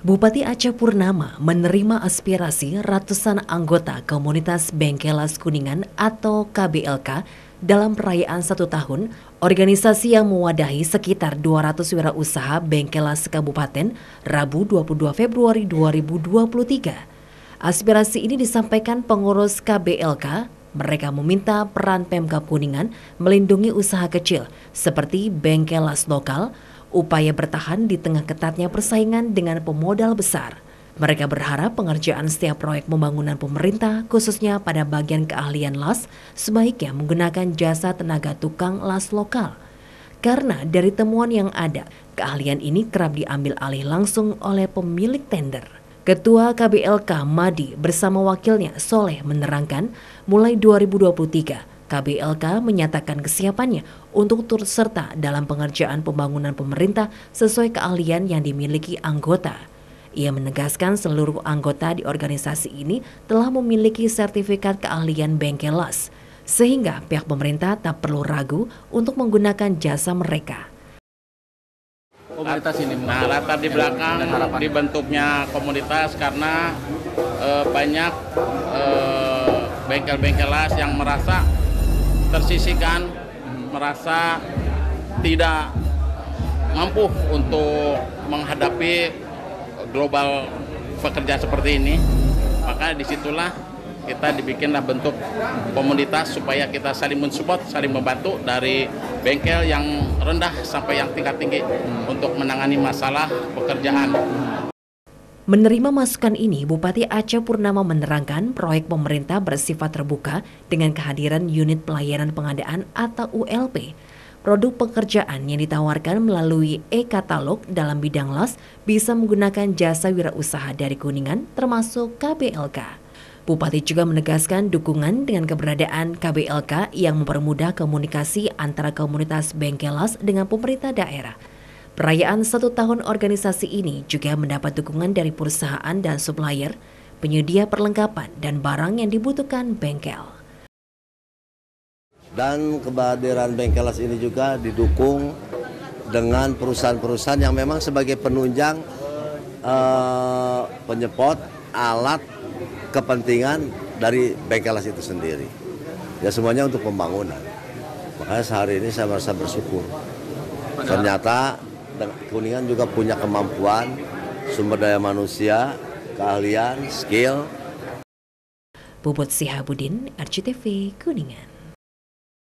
Bupati Aceh Purnama menerima aspirasi ratusan anggota komunitas Bengkelas Kuningan atau KBLK dalam perayaan 1 tahun organisasi yang mewadahi sekitar 200 wirausaha Bengkelas Kabupaten Rabu 22 Februari 2023. Aspirasi ini disampaikan pengurus KBLK. Mereka meminta peran Pemkab Kuningan melindungi usaha kecil seperti Bengkelas lokal, upaya bertahan di tengah ketatnya persaingan dengan pemodal besar. Mereka berharap pengerjaan setiap proyek pembangunan pemerintah, khususnya pada bagian keahlian las, sebaiknya menggunakan jasa tenaga tukang las lokal. Karena dari temuan yang ada, keahlian ini kerap diambil alih langsung oleh pemilik tender. Ketua KBLK Madi bersama wakilnya Soleh menerangkan, mulai 2023, KBLK menyatakan kesiapannya untuk turut serta dalam pengerjaan pembangunan pemerintah sesuai keahlian yang dimiliki anggota. Ia menegaskan seluruh anggota di organisasi ini telah memiliki sertifikat keahlian Bengkelas, sehingga pihak pemerintah tak perlu ragu untuk menggunakan jasa mereka. Komunitas ini, latar di belakang dibentuknya komunitas karena banyak bengkel-bengkelas yang merasa tersisihkan, merasa tidak mampu untuk menghadapi global pekerja seperti ini. Maka disitulah kita dibikinlah bentuk komunitas supaya kita saling mensupport, saling membantu dari bengkel yang rendah sampai yang tingkat tinggi untuk menangani masalah pekerjaan. Menerima masukan ini, Bupati Aceh Purnama menerangkan proyek pemerintah bersifat terbuka dengan kehadiran unit pelayanan pengadaan atau ULP. Produk pekerjaan yang ditawarkan melalui e-katalog dalam bidang las bisa menggunakan jasa wirausaha dari Kuningan termasuk KBLK. Bupati juga menegaskan dukungan dengan keberadaan KBLK yang mempermudah komunikasi antara komunitas Bengkelas dengan pemerintah daerah. Perayaan 1 tahun organisasi ini juga mendapat dukungan dari perusahaan dan supplier, penyedia perlengkapan dan barang yang dibutuhkan bengkel. Dan kehadiran Bengkelas ini juga didukung dengan perusahaan-perusahaan yang memang sebagai penunjang penyepot alat kepentingan dari Bengkelas itu sendiri. Ya semuanya untuk pembangunan. Makanya sehari ini saya merasa bersyukur. Ternyata Kuningan juga punya kemampuan, sumber daya manusia, keahlian, skill. Bubut Sihabudin, RCTV Kuningan.